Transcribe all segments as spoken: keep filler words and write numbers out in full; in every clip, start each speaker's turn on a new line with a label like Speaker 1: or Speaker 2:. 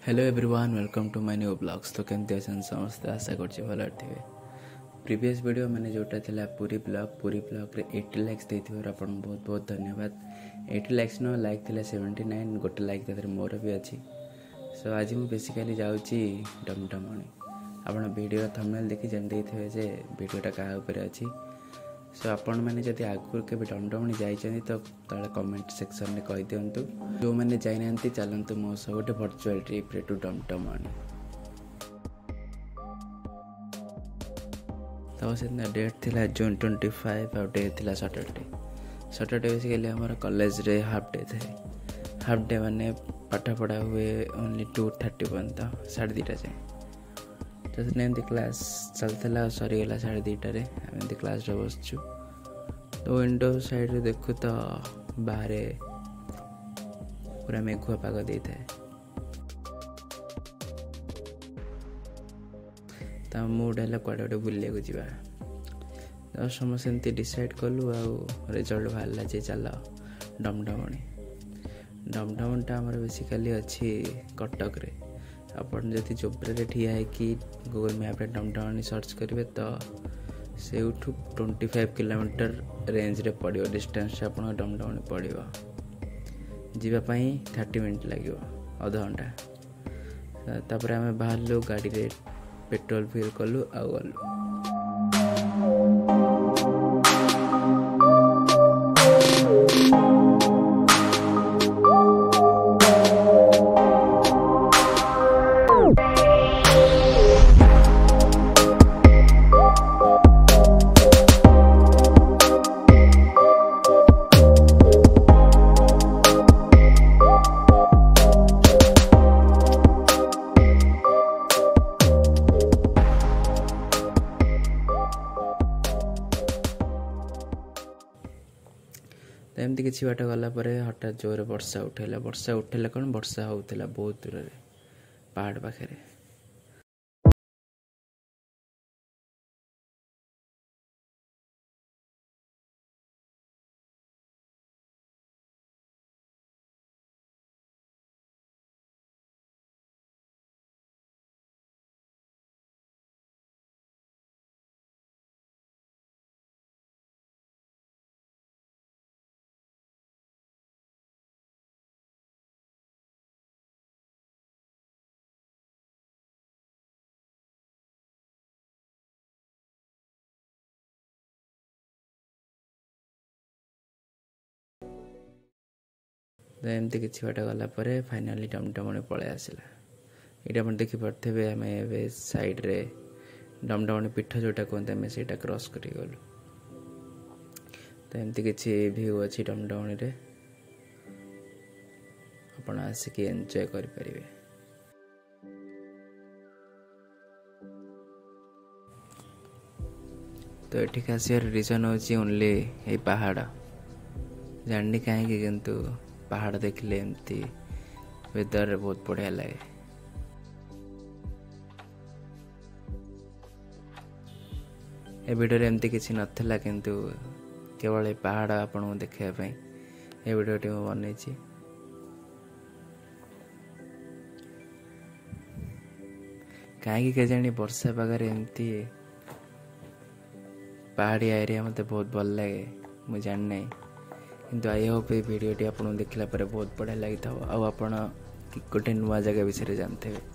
Speaker 1: Hello everyone welcome to my new blogs. तो केमती अच्छे समस्ते आशा कर भल थे। प्रीवियस वीडियो मैंने जोटा थिला पूरी ब्लॉग पूरी ब्लॉग रे एटी लाइक्स देथिबार आपन बहुत बहुत धन्यवाद। एटी लाइक्स न लाइक थिला सेवेंटी नाइन गोटे लाइक देथरे मोर भी अच्छी। सो आज मु बेसिकली जाउची डमडमणी। आपन वीडियो थंबनेल देखि जन देथिबे जे वीडियोटा का ऊपर अछि। सो आपण मैंने जदि आगुर के डमडमणी जाइछन्ती तो तले कमेंट सेक्शन में कहि दियंतु। जो मैंने जाइनांती चलंतु मो सह गोटे वर्चुअल ट्रिप रे टू डमडमणी। तो से डेट थिला जून ट्वेंटी फाइव और डे थिला सैटरडे। सैटरडे बेसिकली हमारा कॉलेज रे हाफ डे थे। हाफ डे माने पाठ पढ़ा हुए ओनली टू थर्टी पर्यंत साढ़े दुटा जाए। तो एमती क्लास चलता सरीगला साढ़े दुटार एमती क्लास बसचु। तो विंडो साइड रे देखु तो बाहर पूरा मेघुआ पाग दे था। तो मूड है कड़े गोटे बुले जा तो समस्त डिसाइड कलु आ रिजल्ट बाहर जे चल डमडमणी। डमडमणीटा आमर बेसिकाली अच्छी कटक रे। आपन जदि जोब्रे ठिया है कि गूगल मैप रे डमडमणी सर्च करेंगे तो से ट्वेंटी फाइव किलोमीटर रेंज रे पड़ो डिस्टेंस आपन डमडमणी पड़ो। जीवाई थर्टी मिनिट लगे अध घंटा। तापर आम बाहर गाड़ी रे पेट्रोल फिल कलु आ गलु। तो एमती किसी बाट गलापर हठात जोर वर्षा उठेला। वर्षा उठेला कौन वर्षा होता बहुत दूर रे पहाड़ पाखे। तो एमती किसी बाट गलापर फाइनाली डमडमणी पलि आसला। ये आप देखिपे आम ए साइड रे डमडमणी पीठ जोटा कहते आम से क्रॉस कर गलु। तो एमती किसी व्यू अच्छी डमडमणी रे आपण आसिक एंजॉय करें। तो ये आसार रिजन हूँ ओनली ये पहाड़ जाननी कहीं किंतु पहाड़ देखले एमती वेदर बहुत बढ़िया लगे। ए वीडियो एमती किसी नथिला किंतु केवल ये पहाड़ आपन देखा ये वीडियोटी मैं बनई। कहीं के जानी वर्षा पागे एमती पहाड़िया एरिया मत बहुत भल लगे मुझे जानना। किंतु आई होप ये वीडियोटी आपको देखला पर बहुत बढ़िया लगी था। आपड़ गोटे नुआ जगह विषय जानते हैं।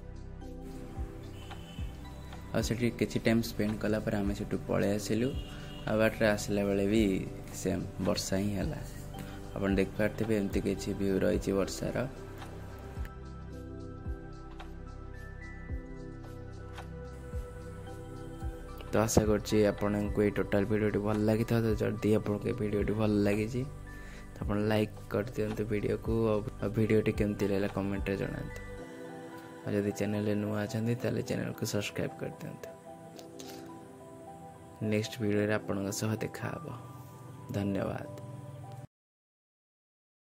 Speaker 1: और से किसी टाइम स्पेंड कला पर आम से पलि आसिलु। आ बाटे आसला बेले भी सेम वर्षा ही है। अपन देख पार्थे एमती किसी व्यू रही वर्षार। तो आशा करछि आपन को ये टोटल वीडियोटी भल लगी था। तो जल्दी आपन को वीडियोटी भल लगी तो अपन लाइक कर दियंतु वीडियो को और वीडियोटी केमती रहला कमेंट रे जणांतु। और यदि चैनल रे नुआ अछंती ताले चैनल को सब्सक्राइब कर दियंतु। नेक्स्ट वीडियो रे आपन सह देखा हबो। धन्यवाद।